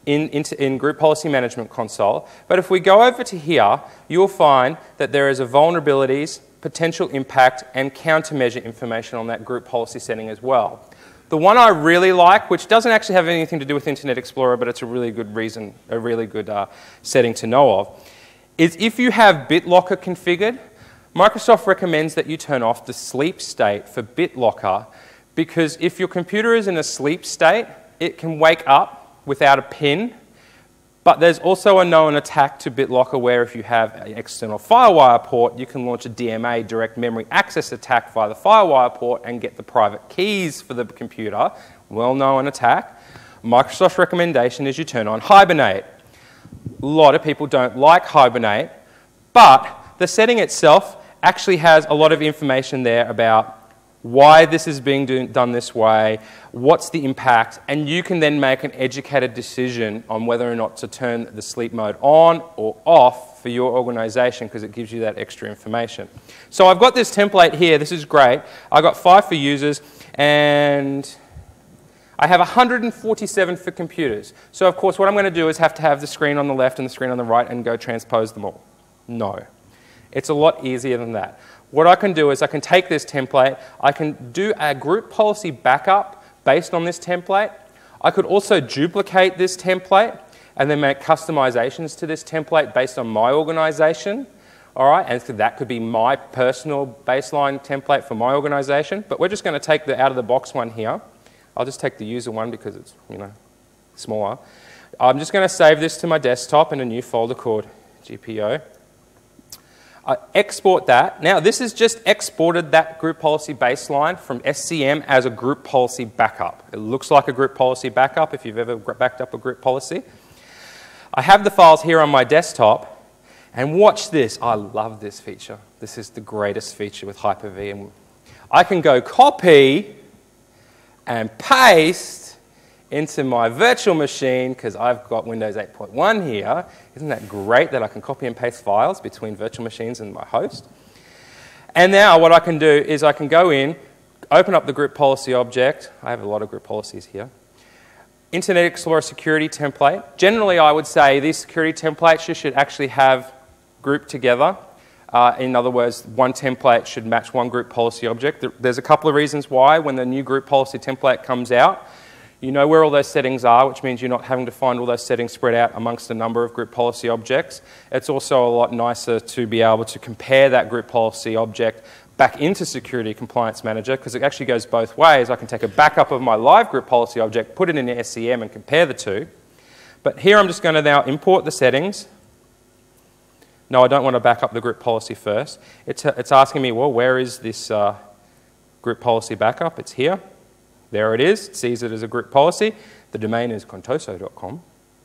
in Group Policy Management Console. But if we go over to here, you'll find that there is a vulnerabilities, potential impact, and countermeasure information on that group policy setting as well. The one I really like, which doesn't actually have anything to do with Internet Explorer, but it's a really good reason, a really good setting to know of, is if you have BitLocker configured, Microsoft recommends that you turn off the sleep state for BitLocker, because if your computer is in a sleep state, it can wake up without a PIN, but there's also a known attack to BitLocker where if you have an external FireWire port, you can launch a DMA, direct memory access attack via the FireWire port and get the private keys for the computer. Well-known attack. Microsoft's recommendation is you turn on Hibernate. A lot of people don't like Hibernate, but the setting itself actually has a lot of information there about why this is being done this way, what's the impact, and you can then make an educated decision on whether or not to turn the sleep mode on or off for your organization, because it gives you that extra information. So I've got this template here. This is great. I've got 5 for users, and I have 147 for computers. So of course what I'm going to do is have to have the screen on the left and the screen on the right and go transpose them all. No. It's a lot easier than that. What I can do is I can take this template, I can do a group policy backup based on this template. I could also duplicate this template and then make customizations to this template based on my organization. All right, and so that could be my personal baseline template for my organization. But we're just going to take the out-of-the-box one here. I'll just take the user one because it's, smaller. I'm just going to save this to my desktop in a new folder called GPO. I export that. Now, this has just exported that group policy baseline from SCM as a group policy backup. It looks like a group policy backup if you've ever backed up a group policy. I have the files here on my desktop, and watch this. I love this feature. This is the greatest feature with Hyper-V. And I can go copy and paste into my virtual machine, because I've got Windows 8.1 here. Isn't that great that I can copy and paste files between virtual machines and my host? And now what I can do is I can go in, open up the group policy object. I have a lot of group policies here. Internet Explorer security template. Generally, I would say these security templates you should actually have grouped together. In other words, one template should match one group policy object. There's a couple of reasons why. When the new group policy template comes out, you know where all those settings are, which means you're not having to find all those settings spread out amongst a number of group policy objects. It's also a lot nicer to be able to compare that group policy object back into Security Compliance Manager, because it actually goes both ways. I can take a backup of my live group policy object, put it in SCM and compare the two. But here I'm just going to now import the settings. No, I don't want to back up the group policy first. It's asking me, well, where is this group policy backup? It's here. There it is. It sees it as a group policy. The domain is contoso.com.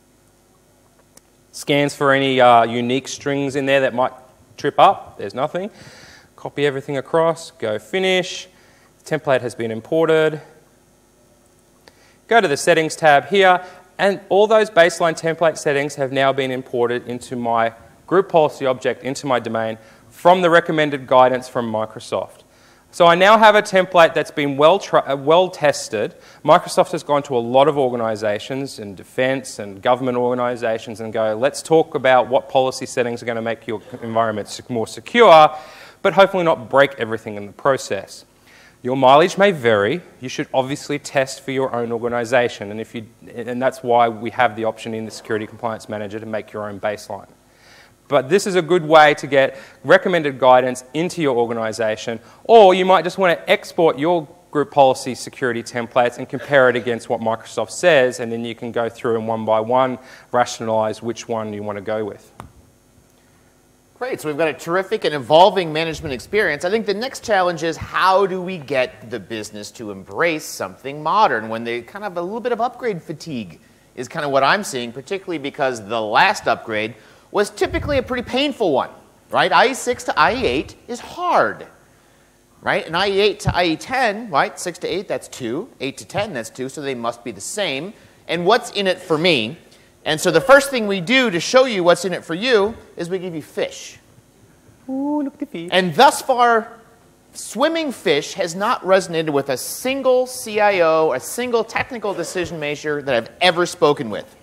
Scans for any unique strings in there that might trip up. There's nothing. Copy everything across. Go finish. The template has been imported. Go to the settings tab here, and all those baseline template settings have now been imported into my group policy object, into my domain, from the recommended guidance from Microsoft. So I now have a template that's been well tested. Microsoft has gone to a lot of organizations and defense and government organizations and go, let's talk about what policy settings are going to make your environment more secure, but hopefully not break everything in the process. Your mileage may vary. You should obviously test for your own organization, and that's why we have the option in the Security Compliance Manager to make your own baseline. But this is a good way to get recommended guidance into your organization, or you might just want to export your group policy security templates and compare it against what Microsoft says, and then you can go through and one by one rationalize which one you want to go with. Great, so we've got a terrific and evolving management experience. I think the next challenge is how do we get the business to embrace something modern when they kind of a little bit of upgrade fatigue is kind of what I'm seeing, particularly because the last upgrade was typically a pretty painful one, right? IE6 to IE8 is hard, right? And IE8 to IE10, right? 6 to 8, that's 2. 8 to 10, that's 2, so they must be the same. And what's in it for me? And so the first thing we do to show you what's in it for you is we give you fish. Ooh, look at the fish. And thus far, swimming fish has not resonated with a single CIO, a single technical decision maker that I've ever spoken with.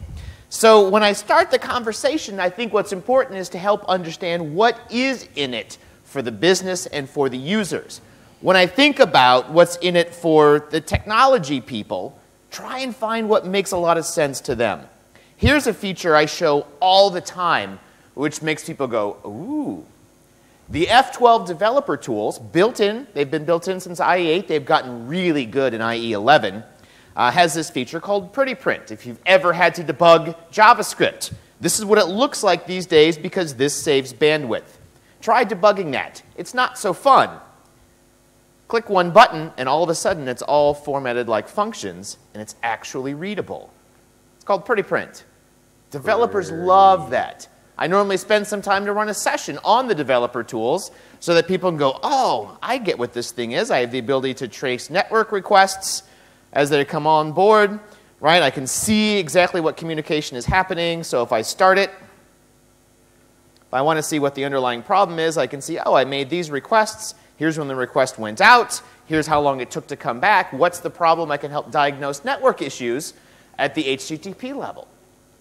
So when I start the conversation, I think what's important is to help understand what is in it for the business and for the users. When I think about what's in it for the technology people, try and find what makes a lot of sense to them. Here's a feature I show all the time, which makes people go, ooh. The F12 developer tools, built in, they've been built in since IE8, they've gotten really good in IE11, has this feature called Pretty Print. If you've ever had to debug JavaScript, this is what it looks like these days because this saves bandwidth. Try debugging that. It's not so fun. Click one button, and all of a sudden, it's all formatted like functions, and it's actually readable. It's called Pretty Print. Developers love that. I normally spend some time to run a session on the developer tools so that people can go, oh, I get what this thing is. I have the ability to trace network requests as they come on board, right? I can see exactly what communication is happening. So if I start it, if I want to see what the underlying problem is, I can see, oh, I made these requests. Here's when the request went out. Here's how long it took to come back. What's the problem? I can help diagnose network issues at the HTTP level.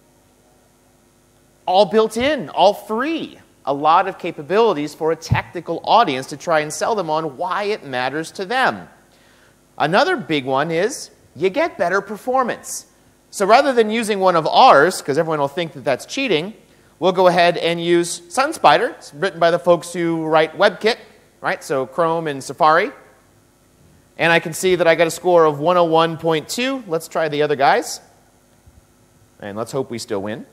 All built in, all free. A lot of capabilities for a technical audience to try and sell them on why it matters to them. Another big one is you get better performance. So rather than using one of ours, because everyone will think that that's cheating, we'll go ahead and use SunSpider. It's written by the folks who write WebKit, right? So Chrome and Safari. And I can see that I got a score of 101.2. Let's try the other guys. And let's hope we still win.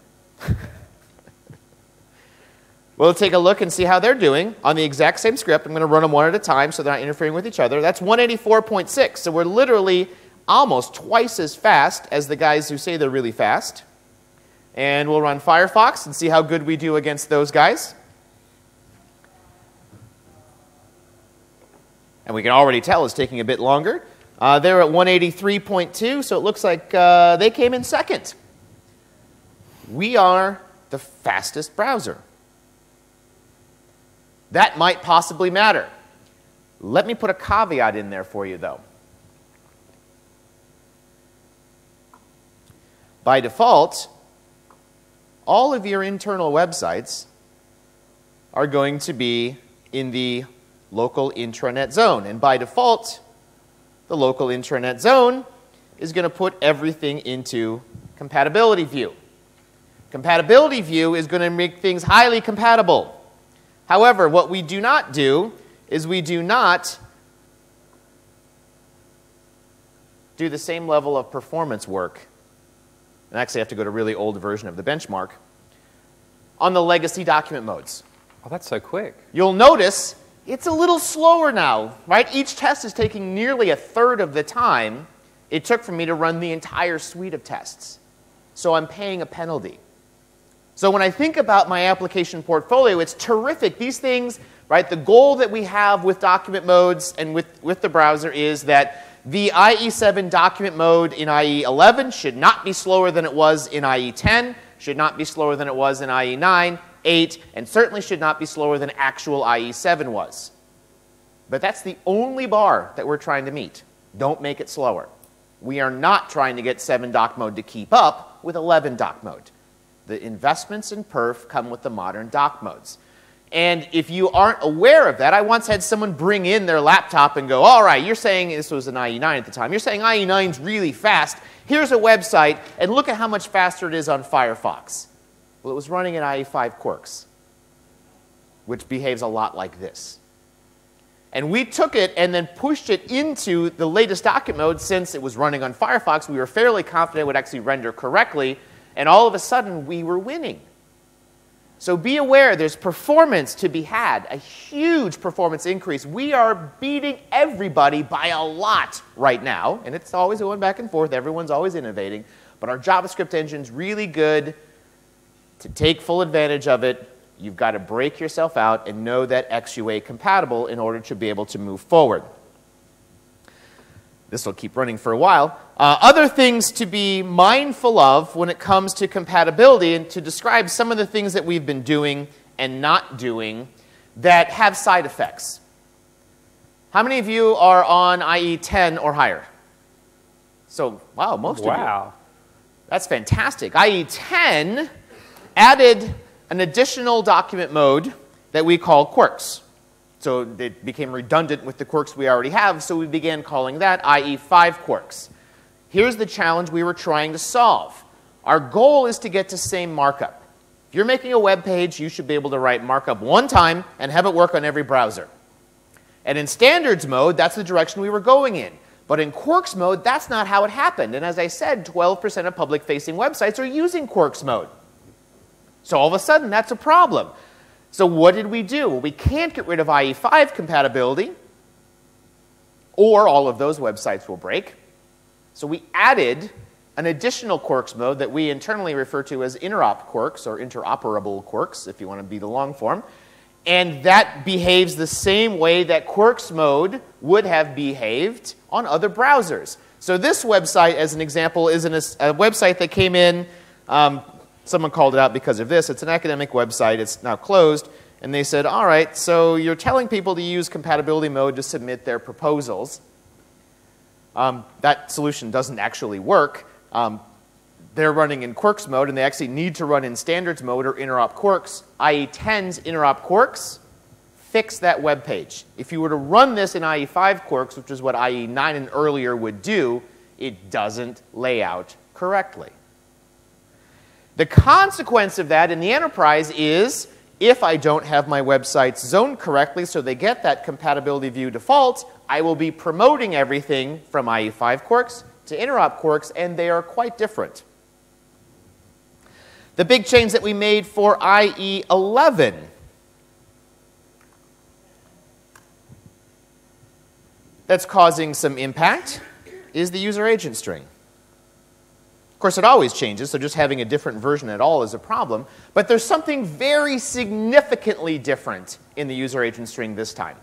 We'll take a look and see how they're doing on the exact same script. I'm going to run them one at a time so they're not interfering with each other. That's 184.6. So we're literally almost twice as fast as the guys who say they're really fast. And we'll run Firefox and see how good we do against those guys. And we can already tell it's taking a bit longer. They're at 183.2, so it looks like they came in second. We are the fastest browser. That might possibly matter. Let me put a caveat in there for you, though. By default, all of your internal websites are going to be in the local intranet zone. And by default, the local intranet zone is going to put everything into compatibility view. Compatibility view is going to make things highly compatible. However, what we do not do is we do not do the same level of performance work. And actually, I have to go to a really old version of the benchmark on the legacy document modes. Oh, that's so quick. You'll notice it's a little slower now, right? Each test is taking nearly a third of the time it took for me to run the entire suite of tests. So I'm paying a penalty. So when I think about my application portfolio, it's terrific. These things, right, the goal that we have with document modes and with the browser is that the IE7 document mode in IE11 should not be slower than it was in IE10, should not be slower than it was in IE9, 8, and certainly should not be slower than actual IE7 was. But that's the only bar that we're trying to meet. Don't make it slower. We are not trying to get 7 doc mode to keep up with 11 doc mode. The investments in perf come with the modern doc modes. And if you aren't aware of that, I once had someone bring in their laptop and go, all right, you're saying, this was an IE9 at the time, you're saying IE9's really fast. Here's a website, and look at how much faster it is on Firefox. Well, it was running in IE5 Quarks, which behaves a lot like this. And we took it and then pushed it into the latest document mode. Since it was running on Firefox, we were fairly confident it would actually render correctly. And all of a sudden, we were winning. So be aware, there's performance to be had, a huge performance increase. We are beating everybody by a lot right now. And it's always going back and forth. Everyone's always innovating. But our JavaScript engine's really good. To take full advantage of it, you've got to break yourself out and know that XUA compatible in order to be able to move forward. This will keep running for a while. Other things to be mindful of when it comes to compatibility, and to describe some of the things that we've been doing and not doing that have side effects. How many of you are on IE10 or higher? So, wow, most of you. Wow. That's fantastic. IE 10 added an additional document mode that we call quirks. So it became redundant with the quirks we already have, so we began calling that IE 5 quirks. Here's the challenge we were trying to solve. Our goal is to get to same markup. If you're making a web page, you should be able to write markup one time and have it work on every browser. And in standards mode, that's the direction we were going in. But in quirks mode, that's not how it happened. And as I said, 12% of public-facing websites are using quirks mode. So all of a sudden, that's a problem. So what did we do? Well, we can't get rid of IE5 compatibility, or all of those websites will break. So we added an additional quirks mode that we internally refer to as interop quirks, or interoperable quirks, if you want to be the long form. And that behaves the same way that quirks mode would have behaved on other browsers. So this website, as an example, is a website that came in. Someone called it out because of this. It's an academic website. It's now closed. And they said, all right, so you're telling people to use compatibility mode to submit their proposals. That solution doesn't actually work. They're running in quirks mode, and they actually need to run in standards mode or interop quirks. IE 10's interop quirks fix that web page. If you were to run this in IE 5 quirks, which is what IE 9 and earlier would do, it doesn't lay out correctly. The consequence of that in the enterprise is, if I don't have my websites zoned correctly so they get that compatibility view default, I will be promoting everything from IE 5 quirks to interop quirks, and they are quite different. The big change that we made for IE 11 that's causing some impact is the user agent string. Of course, it always changes, so just having a different version at all is a problem. But there's something very significantly different in the user agent string this time.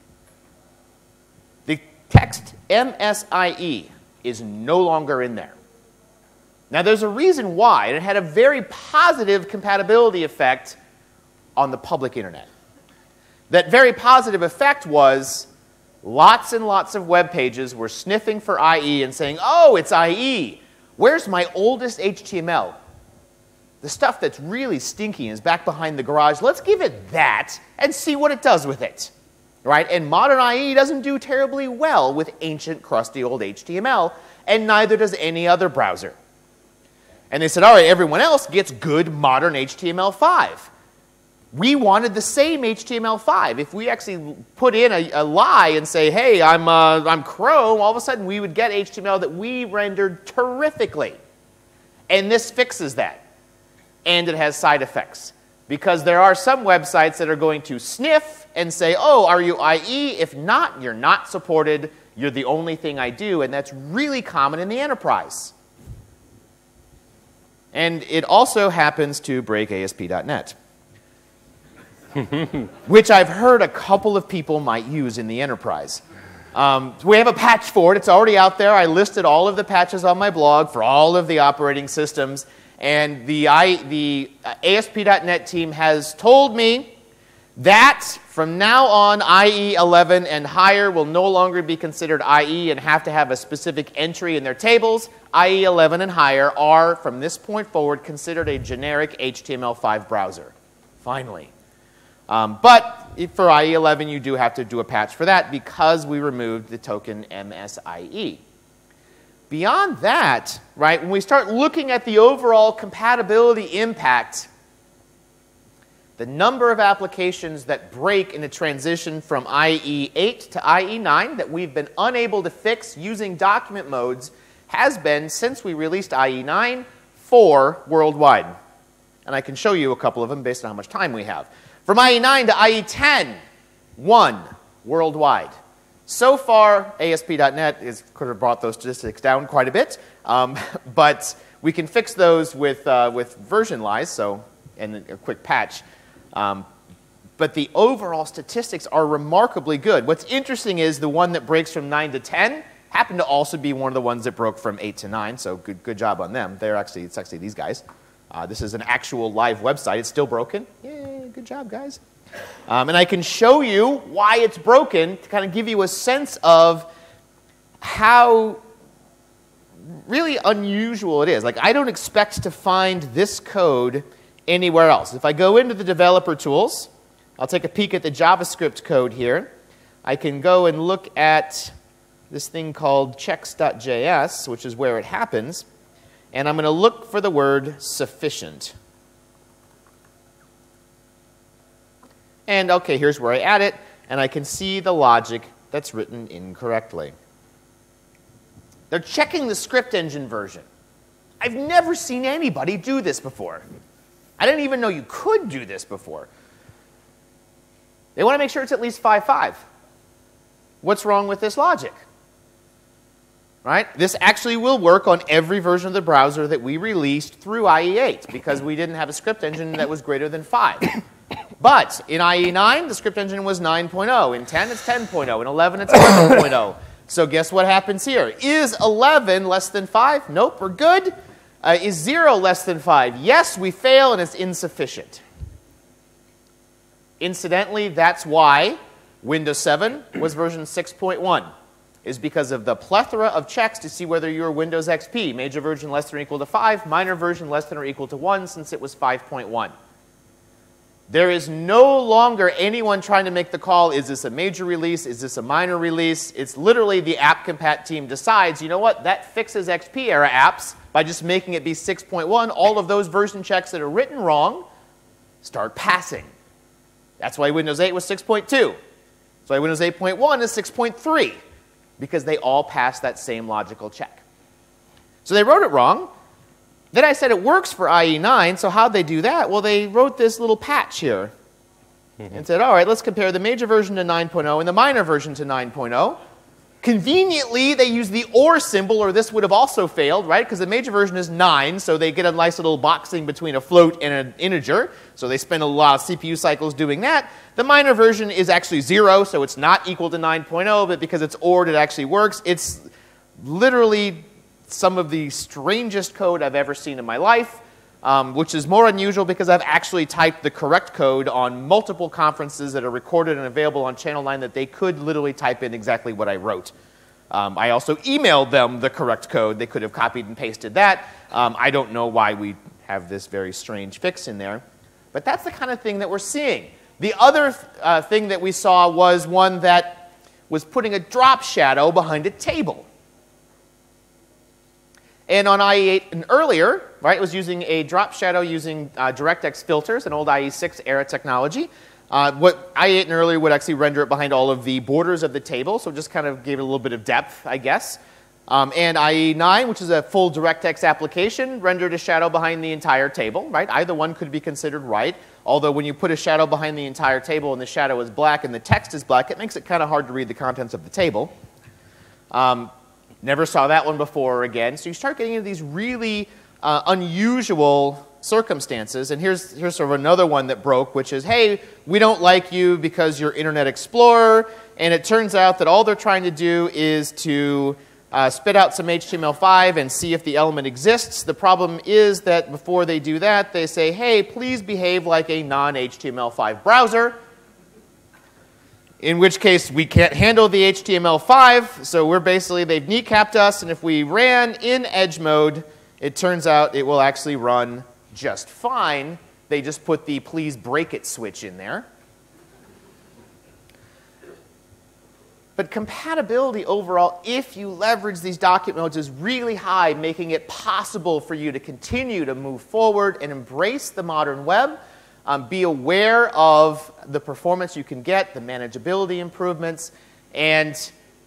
The text MSIE is no longer in there. Now, there's a reason why, and it had a very positive compatibility effect on the public internet. That very positive effect was lots and lots of web pages were sniffing for IE and saying, oh, it's IE. Where's my oldest HTML? The stuff that's really stinky is back behind the garage. Let's give it that and see what it does with it. Right? And modern IE doesn't do terribly well with ancient, crusty old HTML, and neither does any other browser. And they said, all right, everyone else gets good modern HTML5. We wanted the same HTML5. If we actually put in a lie and say, hey, I'm Chrome, all of a sudden we would get HTML that we rendered terrifically. And this fixes that. And it has side effects. Because there are some websites that are going to sniff and say, oh, are you IE? If not, you're not supported. You're the only thing I do. And that's really common in the enterprise. And it also happens to break ASP.NET. Which I've heard a couple of people might use in the enterprise. We have a patch for it. It's already out there. I listed all of the patches on my blog for all of the operating systems. And the ASP.NET team has told me that from now on, IE 11 and higher will no longer be considered IE and have to have a specific entry in their tables. IE 11 and higher are, from this point forward, considered a generic HTML5 browser. Finally. But for IE 11, you do have to do a patch for that because we removed the token MSIE. Beyond that, right, when we start looking at the overall compatibility impact, the number of applications that break in a transition from IE 8 to IE 9 that we've been unable to fix using document modes has been, since we released IE 9, 4 worldwide. And I can show you a couple of them based on how much time we have. From IE 9 to IE 10, 1 worldwide. So far, ASP.NET could have brought those statistics down quite a bit, but we can fix those with version lies, and a quick patch. But the overall statistics are remarkably good. What's interesting is the one that breaks from 9 to 10 happened to also be one of the ones that broke from 8 to 9, so good job on them. It's actually these guys. This is an actual live website. It's still broken. Yay, good job, guys. And I can show you why it's broken to kind of give you a sense of how really unusual it is. Like, I don't expect to find this code anywhere else. If I go into the developer tools, I'll take a peek at the JavaScript code here. I can go and look at this thing called checks.js, which is where it happens, and I'm going to look for the word sufficient. And okay, here's where I add it, and I can see the logic that's written incorrectly. They're checking the script engine version. I've never seen anybody do this before. I didn't even know you could do this before. They want to make sure it's at least 5.5. What's wrong with this logic? Right? This actually will work on every version of the browser that we released through IE8 because we didn't have a script engine that was greater than 5. But in IE9, the script engine was 9.0. In 10, it's 10.0. In 11, it's 11.0. So guess what happens here? Is 11 less than 5? Nope, we're good. Is 0 less than 5? Yes, we fail, and it's insufficient. Incidentally, that's why Windows 7 was version 6.1, is because of the plethora of checks to see whether you're Windows XP, major version less than or equal to 5, minor version less than or equal to 1, since it was 5.1. There is no longer anyone trying to make the call, is this a major release, is this a minor release? It's literally the app compat team decides, you know what, that fixes XP era apps by just making it be 6.1. All of those version checks that are written wrong start passing. That's why Windows 8 was 6.2. That's why Windows 8.1 is 6.3, because they all pass that same logical check. So they wrote it wrong. Then I said it works for IE9, so how'd they do that? Well, they wrote this little patch here and said, all right, let's compare the major version to 9.0 and the minor version to 9.0. Conveniently, they use the OR symbol, or this would have also failed, right? Because the major version is 9, so they get a nice little boxing between a float and an integer, so they spend a lot of CPU cycles doing that. The minor version is actually 0, so it's not equal to 9.0, but because it's ORed, it actually works. It's literally some of the strangest code I've ever seen in my life, which is more unusual because I've actually typed the correct code on multiple conferences that are recorded and available on Channel 9 that they could literally type in exactly what I wrote. I also emailed them the correct code. They could have copied and pasted that. I don't know why we have this very strange fix in there, but that's the kind of thing that we're seeing. The other thing that we saw was one that was putting a drop shadow behind a table. And on IE8 and earlier, right, it was using a drop shadow using DirectX filters, an old IE6 era technology. What IE8 and earlier would actually render it behind all of the borders of the table, so it just kind of gave it a little bit of depth, I guess. And IE9, which is a full DirectX application, rendered a shadow behind the entire table, right? Either one could be considered right, although when you put a shadow behind the entire table and the shadow is black and the text is black, it makes it kind of hard to read the contents of the table. Never saw that one before or again. So you start getting into these really unusual circumstances. And here's sort of another one that broke, which is, hey, we don't like you because you're Internet Explorer. And it turns out that all they're trying to do is to spit out some HTML5 and see if the element exists. The problem is that before they do that, they say, hey, please behave like a non-HTML5 browser. In which case, we can't handle the HTML5, so we're basically, they've kneecapped us, and if we ran in Edge mode, it turns out it will actually run just fine. They just put the please break it switch in there. But compatibility overall, if you leverage these document modes, is really high, making it possible for you to continue to move forward and embrace the modern web. Be aware of the performance you can get, the manageability improvements, and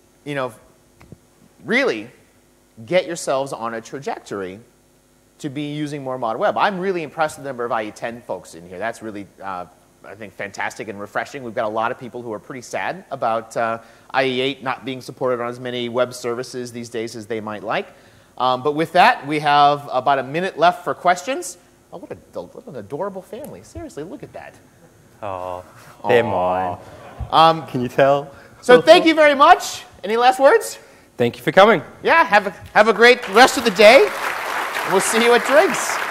really get yourselves on a trajectory to be using more modern web. I'm really impressed with the number of IE10 folks in here. That's really, I think, fantastic and refreshing. We've got a lot of people who are pretty sad about IE8 not being supported on as many web services these days as they might like. But with that, we have about a minute left for questions. Oh, what an adorable family. Seriously, look at that. Oh, they're mine. Can you tell? So thank you very much. Any last words? Thank you for coming. Yeah, have a great rest of the day. We'll see you at drinks.